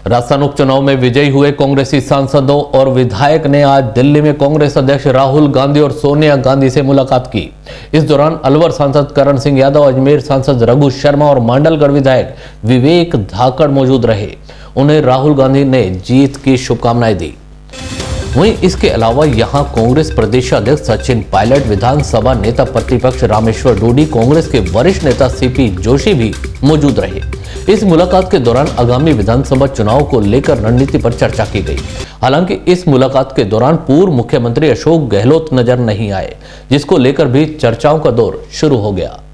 राजस्थान उपचुनाव में विजयी हुए कांग्रेसी सांसदों और विधायक ने आज दिल्ली में कांग्रेस अध्यक्ष राहुल गांधी और सोनिया गांधी से मुलाकात की। इस दौरान अलवर सांसद करण सिंह यादव, अजमेर सांसद रघु शर्मा और मांडलगढ़ विधायक विवेक धाकड़ मौजूद रहे। उन्हें राहुल गांधी ने जीत की शुभकामनाएं दी। वहीं इसके अलावा यहां कांग्रेस प्रदेश अध्यक्ष सचिन पायलट, विधानसभा नेता प्रतिपक्ष रामेश्वर डोडी, कांग्रेस के वरिष्ठ नेता सीपी जोशी भी मौजूद रहे। इस मुलाकात के दौरान आगामी विधानसभा चुनाव को लेकर रणनीति पर चर्चा की गई। हालांकि इस मुलाकात के दौरान पूर्व मुख्यमंत्री अशोक गहलोत नजर नहीं आए, जिसको लेकर भी चर्चाओं का दौर शुरू हो गया।